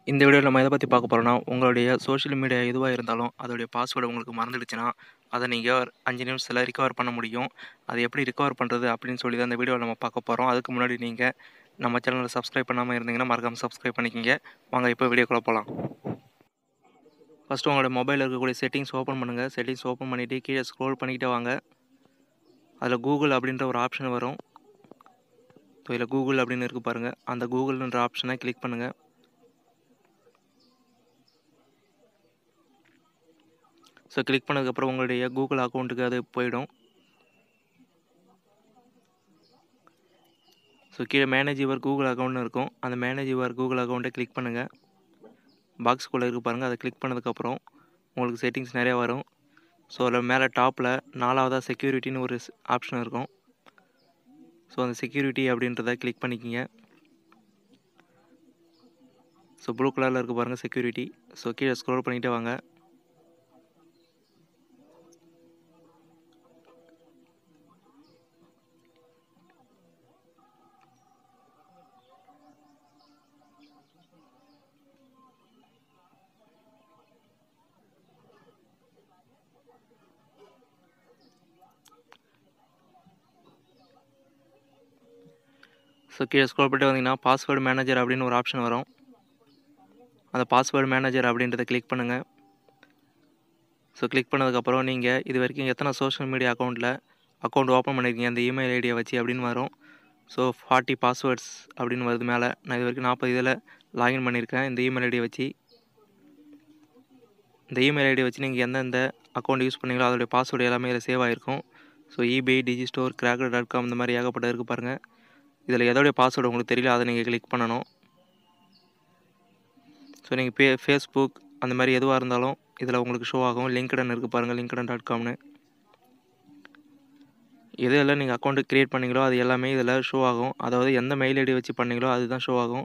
இந்த வீடியோல நம்ம எத பத்தி பார்க்க போறோம்னா, உங்களுடைய சோஷியல் மீடியா எதுவா இருந்தாலும், அதோடைய பாஸ்வேர்டு உங்களுக்கு மறந்துடுச்சுன்னா, அத நீங்க 5 நிமிஷத்துல ரிகவர் பண்ண முடியும். அத எப்படி ரிகவர் பண்றது அப்படின்னு சொல்லி தான் இந்த வீடியோல நம்ம பார்க்க போறோம். அதுக்கு முன்னாடி நீங்க நம்ம சேனல சப்ஸ்கிரைப் பண்ணாம இருந்தீங்கன்னா, மறக்காம சப்ஸ்கிரைப் பண்ணிக்கங்க. வாங்க இப்போ வீடியோக்குள்ள போலாம். ஃபர்ஸ்ட் உங்களோட மொபைல்ல இருக்கக்கூடிய செட்டிங்ஸ் ஓப்பன் பண்ணுங்க. செட்டிங்ஸ் ஓப்பன் பண்ணிட்டு கீழ ஸ்க்ரோல் பண்ணிக்கிட்டே வாங்க. அதுல கூகுள் அப்படின்ற ஒரு ஆப்ஷன் வரும். இதுல கூகுள் அப்படின்னு இருக்கு பாருங்க. அந்த கூகுள்ன்ற ஆப்ஷனை கிளிக் பண்ணுங்க. ஸோ கிளிக் பண்ணதுக்கப்புறம் உங்களுடைய கூகுள் அக்கௌண்ட்டுக்கு அது போயிடும். ஸோ கீழே மேனேஜ் யுவர் கூகுள் அக்கௌண்ட்னு இருக்கும். அந்த மேனேஜ் யுவர் கூகுள் அக்கௌண்ட்டை கிளிக் பண்ணுங்கள். பாக்ஸ்குள்ளே இருக்கு பாருங்கள். அதை கிளிக் பண்ணதுக்கப்புறம் உங்களுக்கு செட்டிங்ஸ் நிறையா வரும். ஸோ அதில் மேலே டாப்பில் 4வதாக செக்யூரிட்டின்னு ஒரு ஆப்ஷன் இருக்கும். ஸோ அந்த செக்யூரிட்டி அப்படின்றத கிளிக் பண்ணிக்கிங்க. ஸோ ப்ளூ கலரில் இருக்குது பாருங்கள் செக்யூரிட்டி. ஸோ கீழே ஸ்க்ரோல் பண்ணிகிட்டே வாங்க. ஸோ கீழே ஸ்க்ரோல் பண்ணிட்டு வந்தீங்கன்னா பாஸ்வேர்டு மேனேஜர் அப்படின்னு ஒரு ஆப்ஷன் வரும். அந்த பாஸ்வேர்டு மேனேஜர் அப்படின்றத கிளிக் பண்ணுங்கள். ஸோ கிளிக் பண்ணதுக்கப்புறம் நீங்கள் இது வரைக்கும் எத்தனை சோஷியல் மீடியா அக்கௌண்ட் ஓப்பன் பண்ணியிருக்கீங்க அந்த இமெயில் ஐடியை வச்சு அப்படின்னு வரும். ஸோ 40 பாஸ்வேர்ட்ஸ் அப்படின்னு வருது மேலே. நான் இது வரைக்கும் 40 இதில் லாகின் பண்ணியிருக்கேன் இந்த இமெயில் ஐடியை வச்சு. இந்த இமெயில் ஐடியை வச்சு நீங்கள் எந்தெந்த அக்கௌண்ட் யூஸ் பண்ணீங்களோ அதோடைய பாஸ்வேர்டு எல்லாமே இதில் சேவ் ஆகிருக்கும். ஸோ eBay, Digistore, Cracker.com இந்த மாதிரி ஏகப்பட்ட இருக்குது பாருங்கள். இதில் எதோடைய பாஸ்வேர்டு உங்களுக்கு தெரியல அதை நீங்கள் கிளிக் பண்ணணும். ஸோ நீங்கள் ஃபேஸ்புக் அந்த மாதிரி எதுவாக இருந்தாலும் இதில் உங்களுக்கு ஷோ ஆகும். லிங்க்டன் இருக்குது பாருங்கள், linkedin.comனு. எதெல்லாம் நீங்கள் அக்கௌண்ட்டு க்ரியேட் பண்ணீங்களோ அது எல்லாமே இதில் ஷோ ஆகும். அதாவது எந்த மெயில் ஐடி வச்சு பண்ணீங்களோ அதுதான் ஷோ ஆகும்.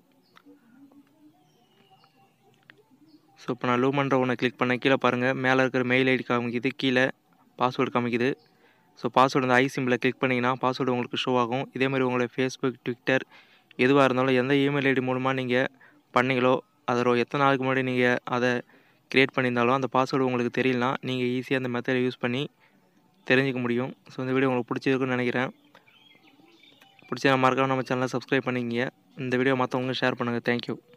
ஸோ இப்போ நான் லூமன்ற ஒன்று கிளிக் பண்ண கீழே பாருங்கள் மேலே இருக்கிற மெயில் ஐடி காமிக்குது, கீழே பாஸ்வேர்டு காமிக்குது. ஸோ பாஸ்வேர்டு அந்த ஐ சிம்பிளை கிளிக் பண்ணிங்கன்னா பாஸ்வேர்டு உங்களுக்கு ஷோ ஆகும். இதேமாதிரி உங்களுடைய ஃபேஸ்புக், ட்விட்டர் எதுவாக இருந்தாலும் எந்த இமெயில் ஐடி மூலமாக நீங்கள் பண்ணீங்களோ அதில் எத்தனை நாளுக்கு முன்னாடி நீங்கள் அதை க்ரியேட் பண்ணியிருந்தாலும் அந்த பாஸ்வேர்டு உங்களுக்கு தெரியலனா நீங்கள் ஈஸியாக அந்த மெத்தடை யூஸ் பண்ணி தெரிஞ்சிக்க முடியும். ஸோ இந்த வீடியோ உங்களுக்கு பிடிச்சிருக்குன்னு நினைக்கிறேன். பிடிச்சா மறக்காம நம்ம சேனலை சப்ஸ்கிரைப் பண்ணிக்கங்க. இந்த வீடியோ மற்றவங்க ஷேர் பண்ணுங்கள். தேங்க்யூ.